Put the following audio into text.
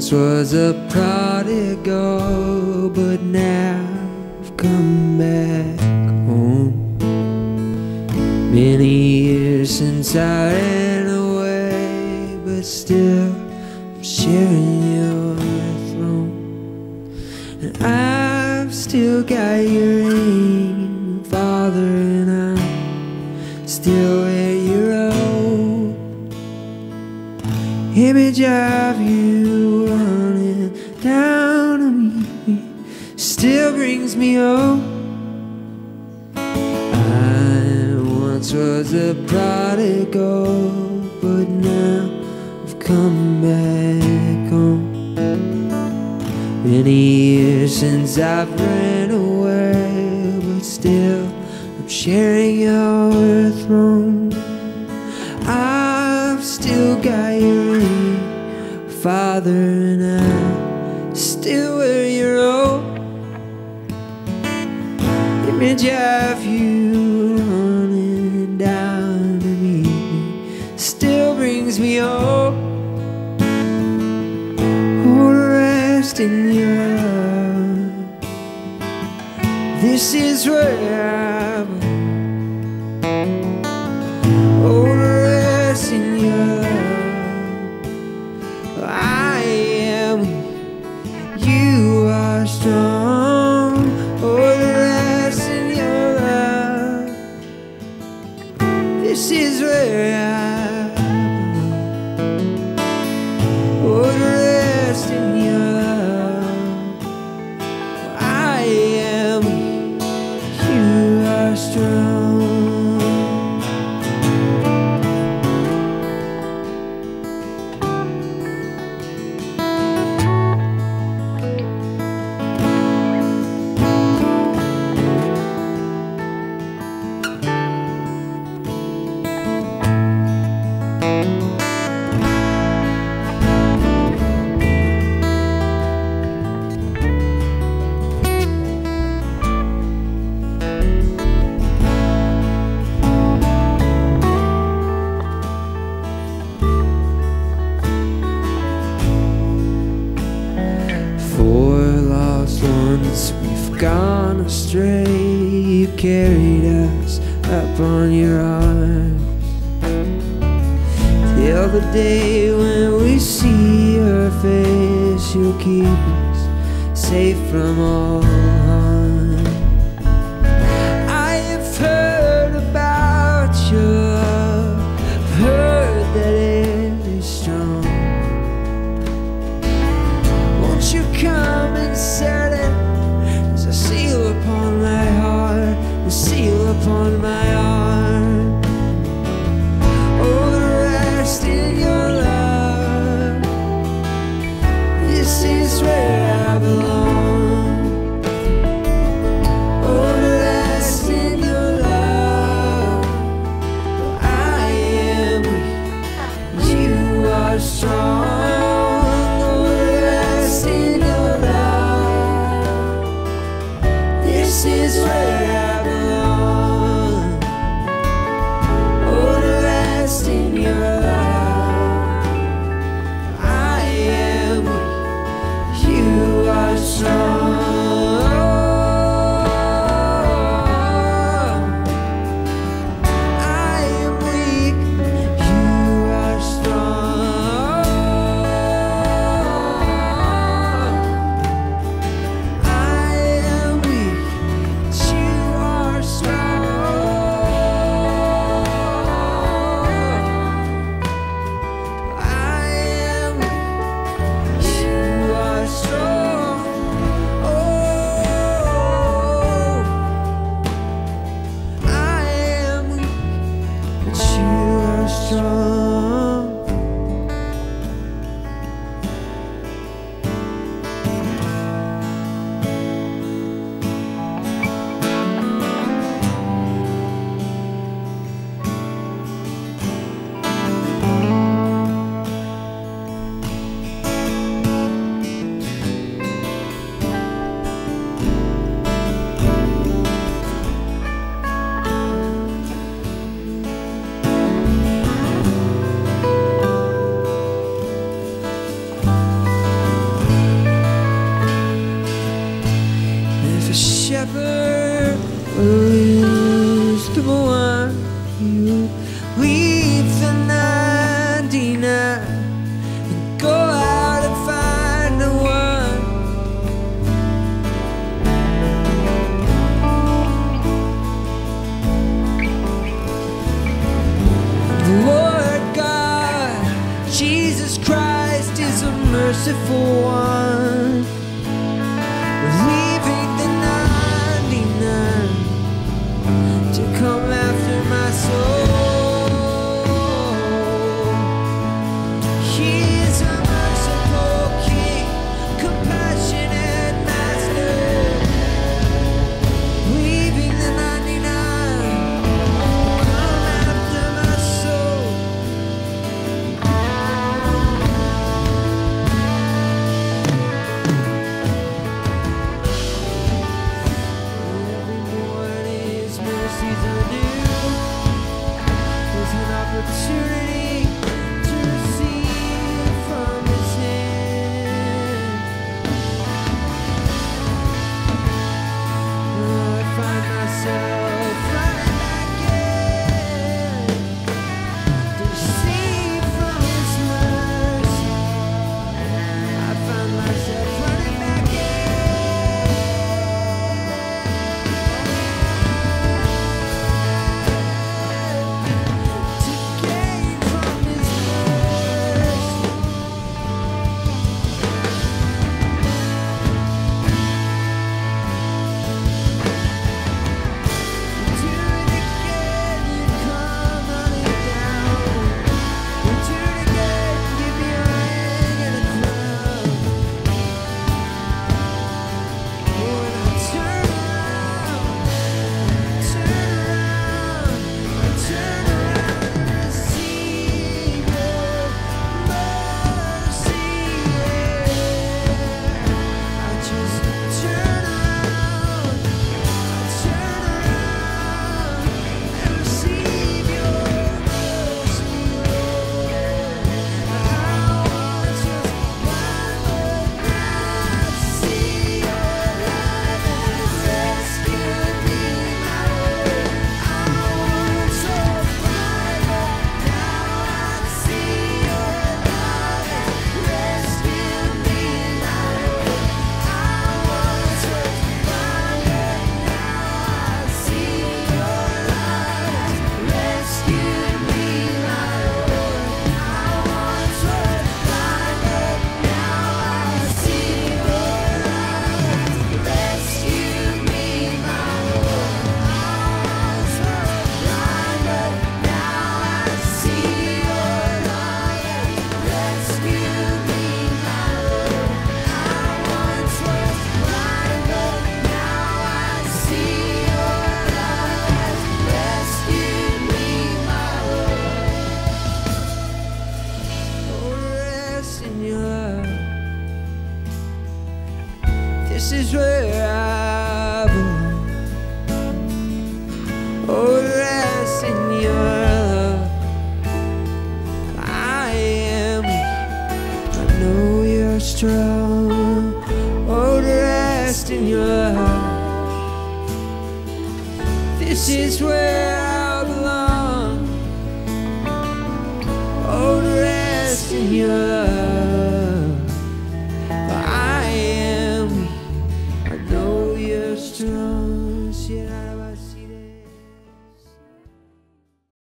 once was a prodigal, but now I've come back home. Many years since I ran away, but still I'm sharing your throne. And I've still got your ring, Father, and I'm still where you roll. Image of you running down to me still brings me home. I once was a prodigal, but now I've come back home. Many years since I've ran away, but still I'm sharing your throne. I've still got your ring, Father, and I'm still where you're old. Image of you running down to meet me still brings me home. Oh, to rest in your love. This is where I belong. Oh, to rest in your love. I am weak, you are strong. Oh, to rest in your love. This is where I belong. Oh, to rest in your love. I am weak, you are strong. Once we've gone astray, you carried us up on your arms, till the day when we see your face. You'll keep us safe from all harm. I have heard about your love, I've heard that it is strong. Won't you come and set it as a seal upon my heart, a seal upon my heart? Oh, to rest in your love. This is where I belong. and go out and find the one. Lord God, Jesus Christ is a merciful one, leaving the 99 to come after my soul. He is a merciful King, compassionate Master, leaving the 99 to come after my soul. Every morning His mercies are new. There's an opportunity to receive from His hand. I find myself running back in to receive from His mercy. I find myself running back in to gain from His mercy. Do it again, you come running down. Do it again, give me a ring and a crown. When I turn around and receive Your mercy. I just turn around and receive Your mercy. I was just blind, but now I see Your love has rescued me, my Lord. I was so blind, but now I see Your love has rescued me, my Lord. I was so blind, but now I see Your love has rescued me, my Lord. I was so blind, but now I see Your love has rescued me, my Lord. I was so blind, but now I see Your love has rescued me, my Lord. I once was blind, but now I see Your love has rescued me, my Lord. Oh, rest in Your love. This is where I belong. Oh, rest in Your love. I am weak, I know You're strong. Oh, rest in Your love. This is where I belong. Oh, rest in Your love. I am weak, I know You're strong. Yet I